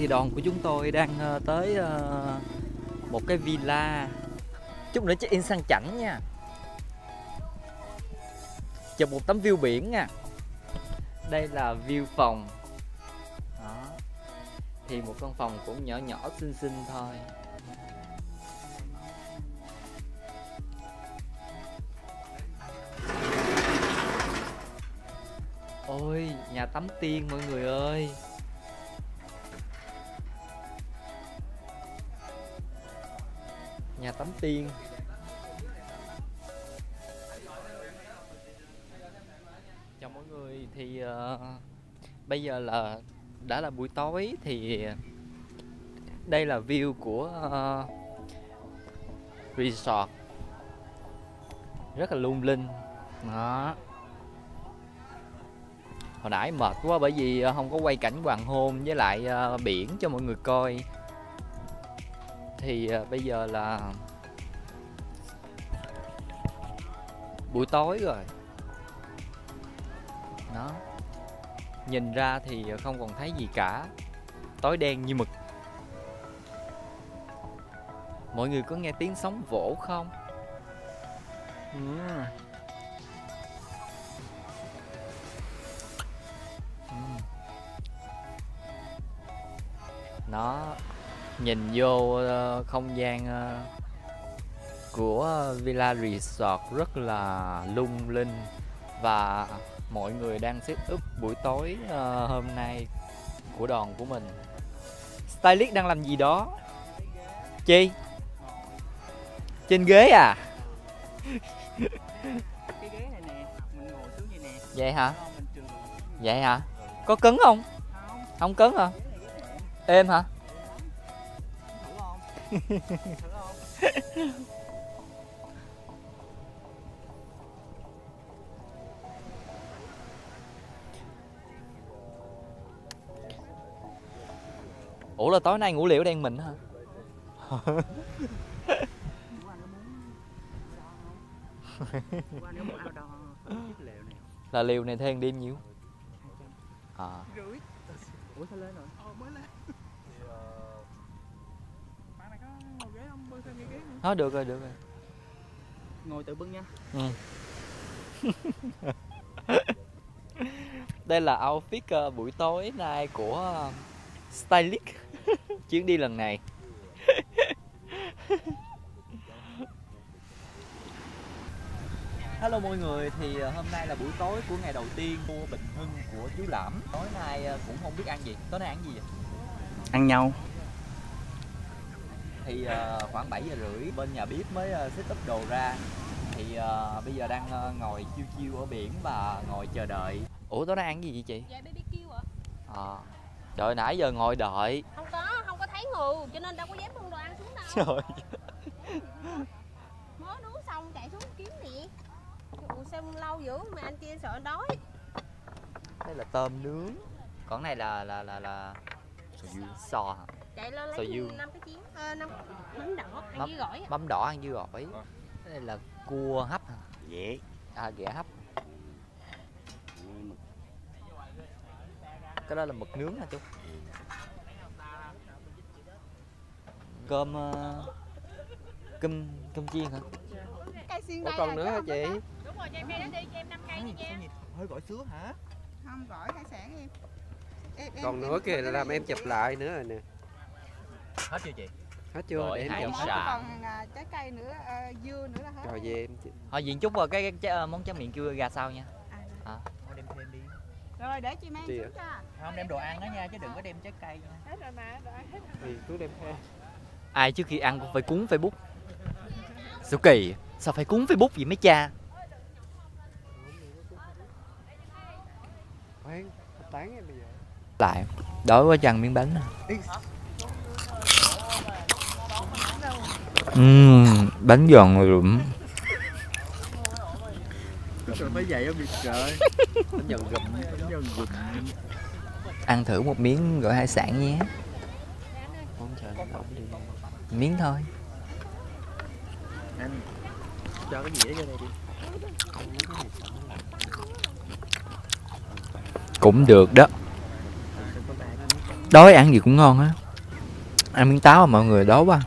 thì đoàn của chúng tôi đang tới một cái villa. Chút nữa check in sang chảnh nha. Chụp một tấm view biển nha. Đây là view phòng. Đó. Thì một căn phòng cũng nhỏ nhỏ xinh xinh thôi. Ôi, nhà tắm tiên mọi người ơi. Nhà tắm tiên. Chào mọi người, thì bây giờ là đã là buổi tối, thì đây là view của resort. Rất là lung linh. Đó. Hồi nãy mệt quá bởi vì không có quay cảnh hoàng hôn với lại biển cho mọi người coi. Thì bây giờ là buổi tối rồi. Đó. Nhìn ra thì không còn thấy gì cả. Tối đen như mực. Mọi người có nghe tiếng sóng vỗ không? Nó nhìn vô không gian của Villa Resort rất là lung linh. Và mọi người đang set up buổi tối hôm nay của đoàn của mình. Stylist đang làm gì đó? Chi? Trên ghế à? Cái ghế này nè, mình ngồi xuống vậy nè. Vậy hả? Vậy hả? Có cứng không? Không cứng hả? Êm hả? Thử không? Thử không? Ủa là tối nay ngủ liệu đen mình hả? Là liều này thêm đêm nhiêu? À. Ủa sao lên rồi? Mới lên. Bạn này có ngồi ghế không? Bưng thêm cái ghế nữa. Đó, được rồi, được rồi. Ngồi tự bưng nha. Đây là outfit buổi tối nay của stylist chuyến đi lần này. Hello mọi người, thì hôm nay là buổi tối của ngày đầu tiên mua Bình Hưng của chú Lẫm. Tối nay cũng không biết ăn gì. Tối nay ăn gì vậy? Ăn nhau. Thì khoảng 7 giờ rưỡi bên nhà bếp mới set up đồ ra. Thì bây giờ đang ngồi chiêu chiêu ở biển và ngồi chờ đợi. Ủa tối nay ăn gì vậy chị? Dạ BBQ ạ. Trời, nãy giờ ngồi đợi. Không có thấy người cho nên đâu có dám bưng đồ ăn xuống đâu. Trời. Mới nướng xong chạy xuống kiếm nè. Ủa sao lâu dữ mà anh kia sợ đói. Đây là tôm nướng. Còn này là sò hả? Chạy lên Sò lấy dưa. 5 cái chén, 5 mắm đỏ ăn với gỏi. Mắm đỏ ăn với gỏi. Đây là cua hấp hả? Ghẹ. Ghẹ hấp. Cái đó là mực nướng hả chú? Cơm cơm chiên hả? Có còn nữa hả chị? Đúng rồi, cho em đây đó đi, cho em 5 cây đi nha. Hơi gỏi sứa hả? Không, gỏi hải sản em. Còn nữa kìa, làm em chụp lại nữa rồi nè. Hết chưa chị? Hết chưa? Gọi Để em hải chụp. sản. Còn trái cây nữa, dưa nữa là hết. Rồi về em. Thôi diện chút vào cái món tráng miệng cua gà sau nha. Thôi đem thêm đi. Rồi để chị mang Chị xuống cho. Không, đem đồ ăn đó nha, chứ đừng có đem trái cây nha. Hết rồi mà, đồ ăn hết rồi. Thì cứ đem theo. Ai trước khi ăn cũng phải cúng Facebook. Sao kỳ? Sao phải cúng Facebook vậy mấy cha? Khoan, tán em bây giờ. Lại, đói quá chăng miếng bánh. Bánh giòn rụm. Rồi phải vậy không được trời. Bánh giòn gùm, bánh giòn gùm. Ăn thử một miếng gọi hải sản nhé. Không trời, nó đi. Miếng thôi. Anh cho cái gì đó vô đây đi. Cũng được đó. Đói ăn gì cũng ngon á. Ăn miếng táo mà mọi người, đói quá.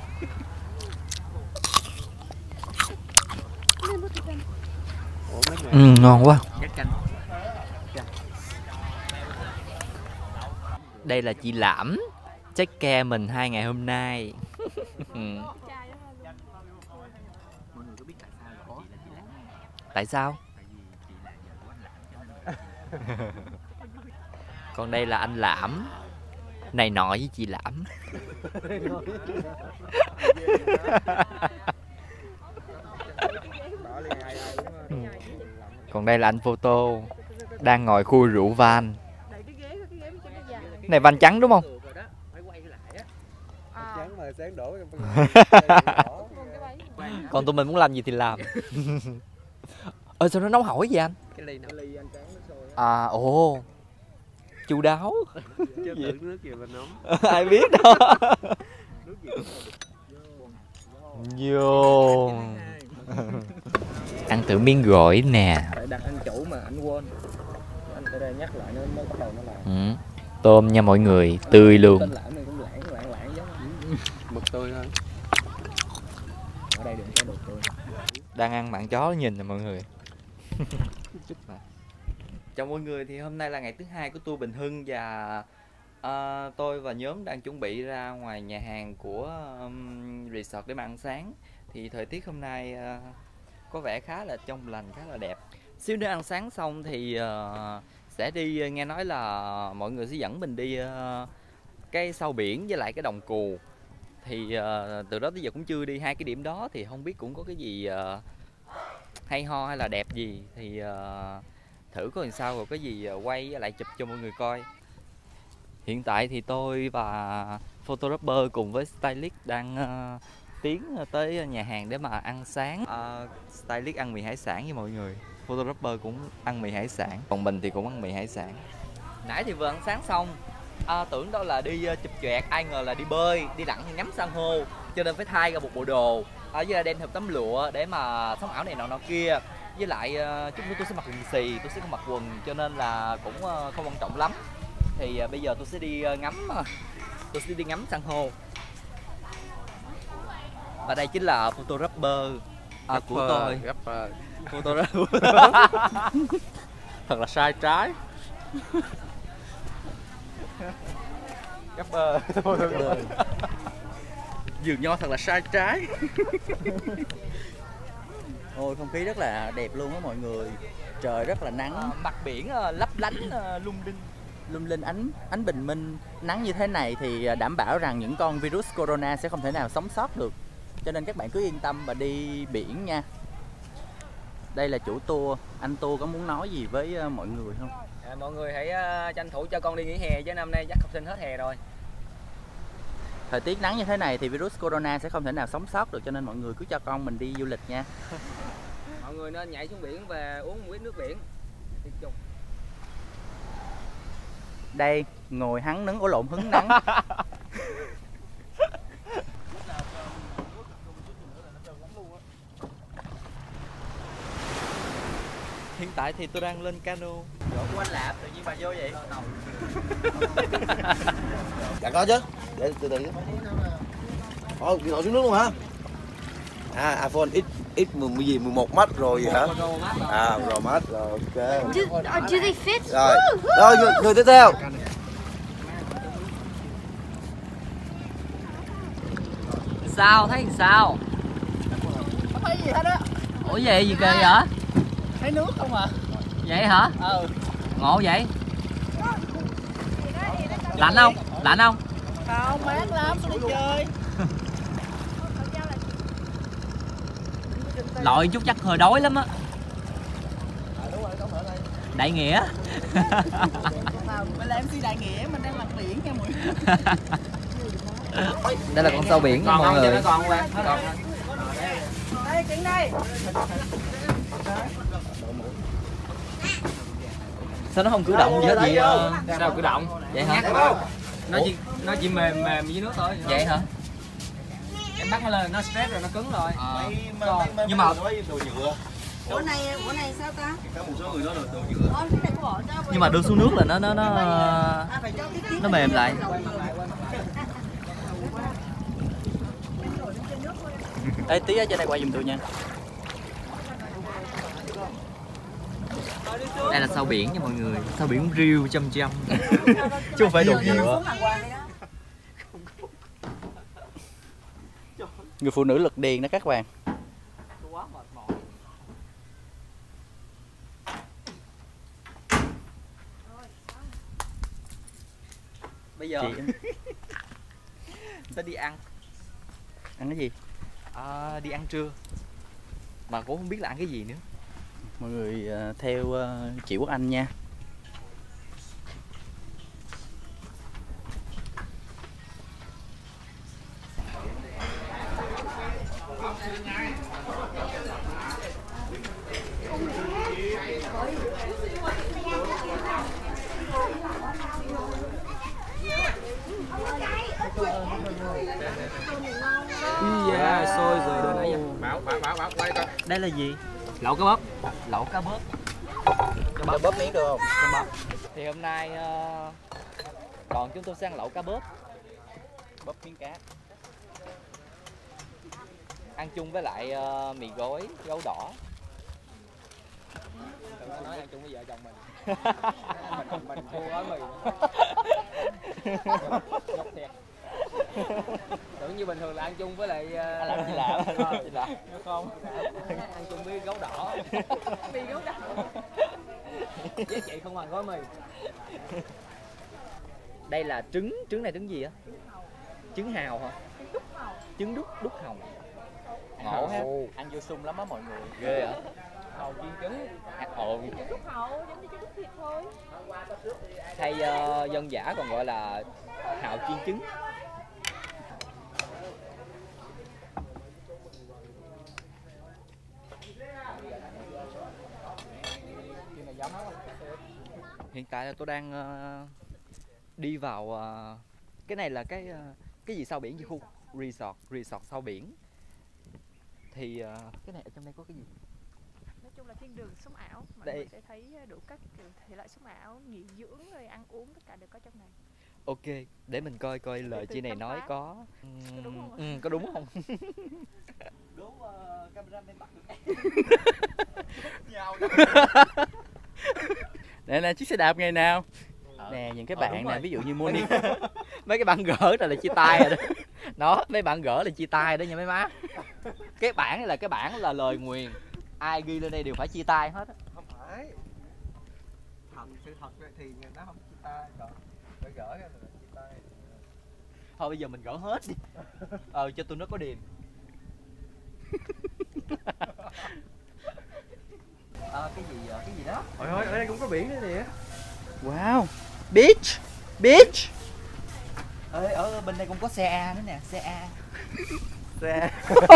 Ngon quá. Đây là chị Lãm, check care mình 2 ngày hôm nay. Tại sao? Còn đây là anh Lãm, này nọ với chị Lãm. Còn đây là anh photo đang ngồi khui rượu van. Này van trắng đúng không? Còn tụi mình muốn làm gì thì làm. Sao nó nóng hổi vậy anh? À, ồ, chu đáo. Nước gì mà nóng. Ai biết đâu. Vô. Ăn thử miếng gỏi nè. Phải đặt anh chủ mà anh quên. Anh phải đây nhắc lại nó mới bắt đầu nó làm. Tôm nha mọi người, tươi luôn. Tên Lãm này cũng lãng giống Mực tươi thôi. ở đây đừng có đồ tươi. Đang ăn mặn chó nhìn nè mọi người. Chào mọi người, thì hôm nay là ngày thứ 2 của tour Bình Hưng và tôi và nhóm đang chuẩn bị ra ngoài nhà hàng của resort để mà ăn sáng. Thì thời tiết hôm nay có vẻ khá là trong lành, khá là đẹp. Xíu nữa ăn sáng xong thì sẽ đi, nghe nói là mọi người sẽ dẫn mình đi cái sau biển với lại cái Đồng Cù. Thì từ đó tới giờ cũng chưa đi hai cái điểm đó, thì không biết cũng có cái gì hay ho hay là đẹp gì, thì thử coi làm sao, rồi có gì quay với lại chụp cho mọi người coi. Hiện tại thì tôi và photographer cùng với stylist đang tiến tới nhà hàng để mà ăn sáng. Stylist ăn mì hải sản với mọi người, photographer cũng ăn mì hải sản, còn mình thì cũng ăn mì hải sản. Nãy thì vừa ăn sáng xong, tưởng đâu là đi chụp choẹt, ai ngờ là đi bơi, đi lặn ngắm san hô, cho nên phải thay ra một bộ đồ, với lại đem theo tấm lụa để mà sống ảo này nọ kia. Với lại chút nữa tôi sẽ mặc quần xì, tôi sẽ không mặc quần, cho nên là cũng không quan trọng lắm. Thì bây giờ tôi sẽ đi ngắm san hô. Và đây chính là photographer của tôi. Photographer. Thật là sai trái. Rapper. Dường nho thật là sai trái. Ôi, không khí rất là đẹp luôn á mọi người. Trời rất là nắng, Mặt biển lấp lánh lung linh ánh bình minh. Nắng như thế này thì đảm bảo rằng những con virus corona sẽ không thể nào sống sót được. Cho nên các bạn cứ yên tâm và đi biển nha. Đây là chủ tour, anh tour có muốn nói gì với mọi người không? Mọi người hãy tranh thủ cho con đi nghỉ hè, chứ năm nay chắc học sinh hết hè rồi. Thời tiết nắng như thế này thì virus corona sẽ không thể nào sống sót được, cho nên mọi người cứ cho con mình đi du lịch nha. Mọi người nên nhảy xuống biển và uống một ít nước biển. Đây, ngồi hứng nắng, hứng nắng. Hiện tại thì tôi đang lên cano. Chỗ của anh Lạp, tự nhiên bà vô vậy? Dạ có chứ, để từ từ chứ. Ồ, điện thoại xuống nước luôn hả? iPhone X 11 Max rồi hả? Pro Max rồi, ok. Do they fit? Rồi, người tiếp theo. Sao, thấy sao? Không thấy gì hết á. Ủa gì kì vậy? Thấy nước không à? Vậy hả? Ngộ vậy. Lạnh không? Không, mát lắm, tôi đi chơi. Lội chút chắc hơi đói lắm á. Đại nghĩa. Mình là MC Đại Nghĩa, mình đang lặn biển nha mọi người. Đây là con sâu biển nha mọi người. Đây, chuyện đây. Sao nó không cử động gì hết vậy? Sao cử động? Vậy hả? Nó chỉ mềm dưới nước thôi. Vậy hả? Em bắt nó lên, nó stress rồi, nó cứng rồi. Nhưng mà Bữa này sao ta? Có một số người nói là đồ nhựa. Cái này có bỏ cho Nhưng mà đưa xuống nước là phải cho cái nó mềm lại. Ê, tí ở trên đây quay giùm tôi nha. Đây là sao biển nha mọi người, sao biển riêu chăm chăm chứ không phải đồ nhựa. Người phụ nữ lực điền đó các bạn. Bây giờ ta đi ăn. Ăn cái gì? Đi ăn trưa mà cũng không biết là ăn cái gì nữa. Mọi người theo chị Quốc Anh nha. Dạ, xôi rồi đưa nãy giờ. Bảo quay coi. Đây là gì? Lẩu cá bớp. Lẩu cá bớp. Cho bóp miếng được không? Thì hôm nay còn chúng tôi sẽ ăn lẩu cá bớp, Bóp miếng cá. ăn chung với lại mì gói gấu đỏ. Đừng nói ăn chung với vợ chồng mình. Mình thua gói mì. Nhóc thiệt. Tưởng như bình thường là ăn chung với lại Làm gì làm? Đúng không? Ăn chung với gấu đỏ. Mì gấu đỏ. Với chị không bằng gói mì. Đây là trứng này trứng gì á? Trứng hào hả? Trứng đúc hồng. Ngộ ha. Ăn vô sung lắm á mọi người. Ghê hả? Hầu chiên trứng. Ồ. Trứng hậu giống như trứng thịt thôi. Hay dân dã còn gọi là hào chiên trứng. Hiện tại là tôi đang đi vào cái này là cái gì sau biển, gì khu resort sau biển. Thì cái này ở trong đây có cái gì? Nói chung là thiên đường sống ảo, mọi Đây. người sẽ thấy đủ các kiểu thể loại sống ảo, nghỉ dưỡng rồi ăn uống tất cả đều có trong này. Ok, để mình coi lời chị này khám nói phá. có đúng không ạ? có đúng không? Đúng cameraman bắt được. Đây là chiếc xe đạp ngày nào? Nè những cái bạn nè, ví dụ như Moni. Mấy cái bạn gỡ rồi là chia tay rồi đó. Đó, mấy bạn gỡ là chia tay đó nha mấy má. Cái bản này là cái bản là lời nguyền. Ai ghi lên đây đều phải chia tay hết á. Không phải. Sự thật thì nó không chia tay, còn phải gỡ ra là chia tay. Thôi bây giờ mình gỡ hết đi. Cho tụi nó có điềm. Cái gì đó. Ôi ơi, ở đây cũng có biển nữa nè. Wow. Beach. Ở bên đây cũng có xe A nữa nè, xe A. Xe.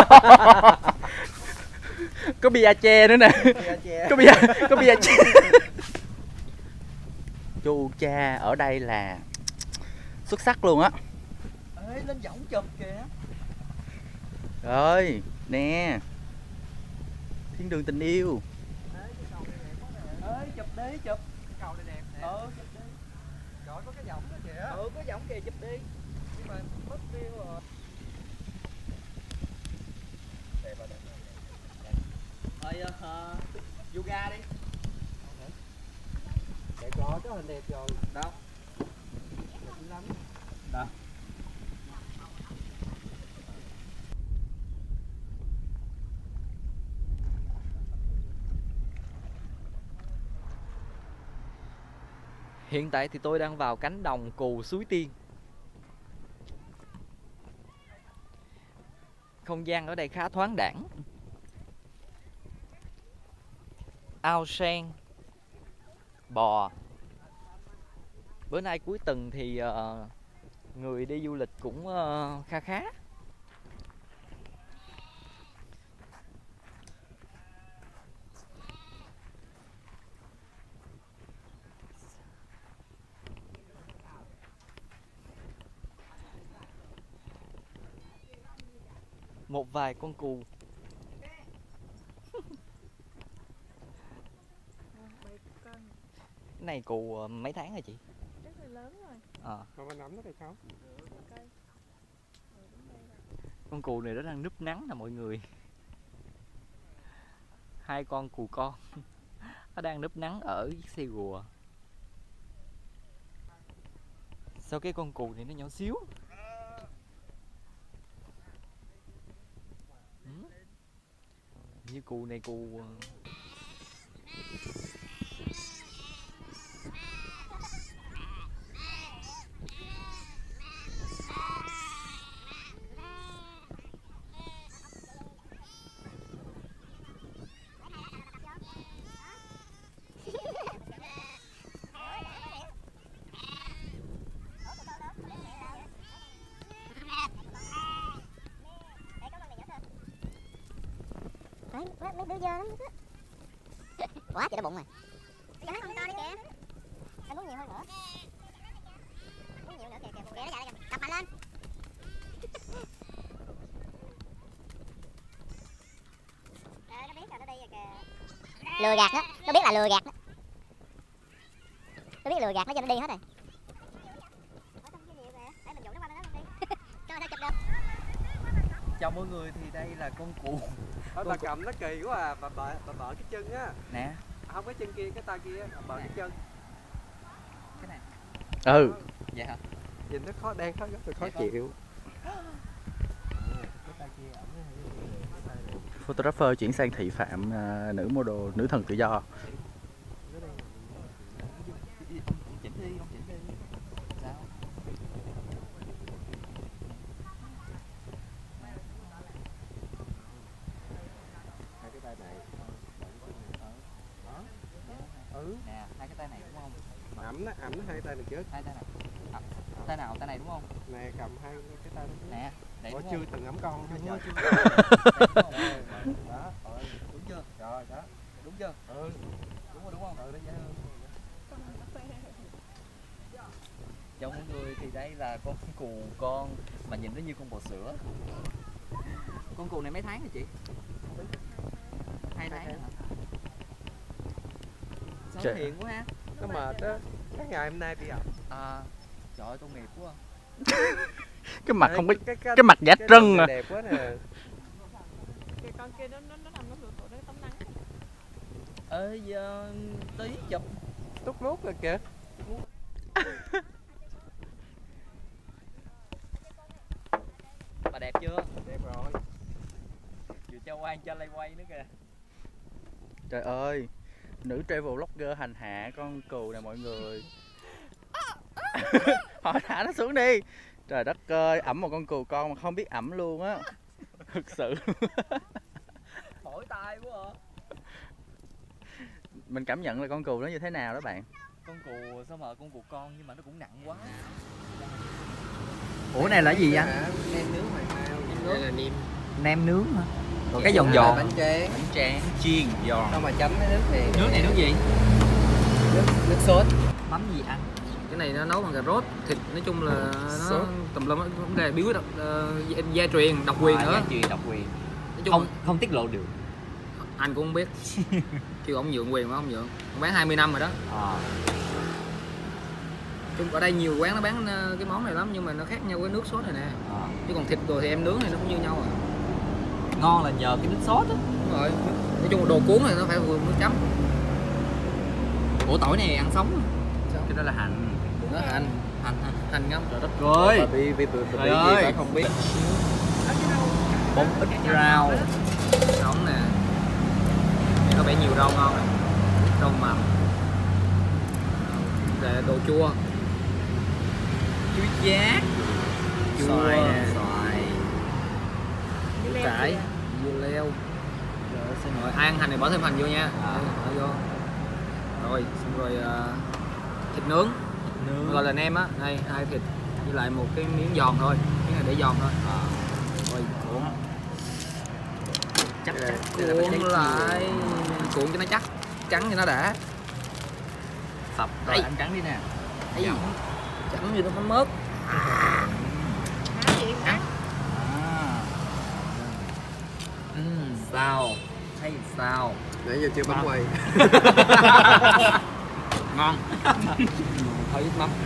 Có bia che nữa nè. Có bia che. Chu cha ở đây là xuất sắc luôn á. Lên võng chụp kìa. Rồi, nè. Thiên đường tình yêu. Chụp đi, chụp. Cầu này đẹp nè. Chụp đi. Trời ơi, có cái võng đó kìa. Có võng kìa, chụp đi. Nhưng mà mất view rồi. Đẹp rồi, đẹp. Thôi yoga đi. Đẹp rồi, có hình đẹp rồi. Đâu? Đẹp lắm. Đâu? Hiện tại thì tôi đang vào cánh đồng Cù Suối Tiên. Không gian ở đây khá thoáng đãng. Ao sen, bò. Bữa nay cuối tuần thì người đi du lịch cũng kha khá. Một vài con cù. này cù mấy tháng rồi chị? Rất là lớn rồi. Mà nắm nó thì không? Ok. Con cù này nó đang núp nắng nè mọi người. Hai con cù con nó đang núp nắng ở chiếc xe rùa. Sao cái con cù này nó nhỏ xíu? Như cù này cù Đấy, mấy đứa dơ lắm đó. Quá chị đã bụng rồi. Bây giờ không to đi kìa. Em muốn nhiều hơn nữa. Muốn nhiều nữa kìa kìa. Kìa nó chạy kìa. Tập mạnh lên. Nó biết rồi, nó đi rồi kìa. Lừa gạt đó, nó biết là lừa gạt đó. Nó biết lừa gạt nó cho nó đi hết rồi. chào mọi người, thì đây là con cù. Thôi bà cầm nó kỳ quá à, bà bợ cái chân á. Nè. Không cái chân kia, cái tay kia, bà bợ cái chân. Cái này. Ừ. Vậy hả? Nhìn nó khó, đang khó rất là khó chịu. Photographer chuyển sang thị phạm nữ model, nữ thần tự do. Ông chỉnh đi, ông chỉnh đi. Sao? Hai cái tay này. Nè, hai cái tay này đúng không? Ẩm nó hai tay này trước. Hai tay này. Tay nào? Tay này đúng không? Nè cầm hai cái tay đó. Nè, đây Ủa đúng chưa không? từng ẩm con chưa Chưa, trời. chưa. Đó, Đúng chưa? rồi đó. Đúng chưa? Ừ. Đúng rồi đúng không? Ừ, đó dễ hơn. Chào mọi người, thì đây là con cù con mà nhìn nó như con bò sữa. Con cù này mấy tháng rồi chị? 2 tháng hả? Sao nó hiền quá ha? Nó mệt á. Cái ngày hôm nay đi học. À, trời ơi tội nghiệp quá. Cái mặt không có cái mặt giả trân à. Đẹp quá nè. Kìa con kia nó nằm nó lụt tụi nó tắm nắng. Ê, giờ tí chụp. Tút lút rồi kìa. Bà đẹp chưa? Đẹp rồi. Vừa cho quan cho lay quay nữa kìa. Trời ơi, nữ travel vlogger hành hạ con cừu nè mọi người. Họ thả nó xuống đi. Trời đất ơi, ẩm một con cừu con mà không biết ẩm luôn á. Thực sự. Thổi tai quá à. Mình cảm nhận là con cừu nó như thế nào đó bạn? Con cù sao mà con cù con nhưng mà nó cũng nặng quá. Ủa này là gì anh? Nem nướng hoàng mao. Đây là nem. Nem nướng hả? Còn cái giòn giòn. Bánh tráng. Bánh tráng chiên giòn. Xong mà chấm cái nước này. Nước này nước gì? Nước sốt. Mắm gì ăn? Cái này nó nấu bằng cà rốt, thịt, nói chung là nó tùm lum, vấn đề bí quyết gia truyền, độc quyền nữa. Gia truyền độc quyền. Nói chung Không không tiết lộ được. anh cũng không biết. Kêu ông nhượng quyền mà ông nhượng. Ông bán 20 năm rồi đó. Chung ở đây nhiều quán nó bán cái món này lắm nhưng mà nó khác nhau cái nước sốt này nè. Chứ còn thịt rồi thì em nướng thì nó cũng như nhau à. Ngon là nhờ cái nước sốt á. Đúng rồi. Nói chung là đồ cuốn này nó phải vừa nước chấm. Ủa tỏi này ăn sống. Cái đó là hành. Nó hành hả? hành ngâm. Trời đất ơi. Bị Trời ơi. gì không biết. Bông ít rau. Nóng nè. Này có vẻ nhiều rau ngon nè. Rau mầm. Để đồ chua. Chuối chát. Xoài nè. Xoài. Củ cải, dưa leo. Rồi ăn hành này bỏ thêm hành vô nha. Bỏ vô. Rồi xong rồi thịt nướng. Gọi là nem á. Đây hai thịt với lại một cái miếng giòn thôi. Miếng này để giòn thôi. Rồi cuốn. Chắc Cuốn lại. Cuốn cho nó chắc. Cắn cho nó đã. Sập rồi ăn trắng đi nè. Chấm như nó có mớp. Sao? Hay sao? Nãy giờ chưa bấm quay. Ngon. Hơi ít mắm.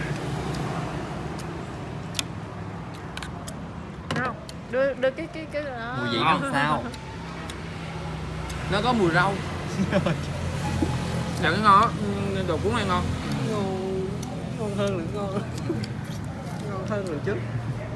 Không, đưa cái đó. Mùi vị nó làm sao? Nó có mùi rau. Dạ cái ngon á, đồ cuốn này ngon. Ngon hơn là ngon. Ngon hơn lần trước.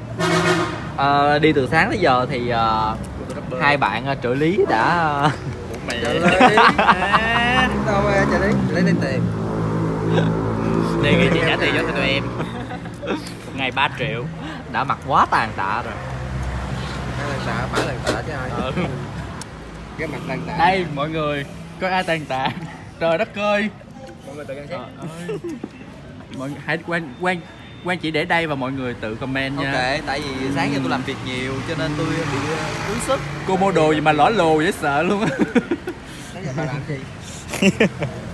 Đi từ sáng tới giờ thì hai bạn trợ lý đã Trợ lý. Đâu rồi trợ lý? Lấy lên tiền. Đề nghị chị trả tiền cho tụi em. Một ngày 3 triệu. đã mặc quá tàn tạ rồi. Cái lần tạ, bả lần tạ chứ ai. Cái mặt lần tạ. Đây mọi người, có ai tàn tạ? Trời đất ơi. Mọi người tự ăn xét. Mọi người hãy quan chỉ để đây và mọi người tự comment nha. Ok, tại vì sáng giờ tôi làm việc nhiều cho nên tôi bị đuối sức. Cô mua đồ gì mà lỏ lồ dễ sợ luôn á. Sáng giờ bà làm gì?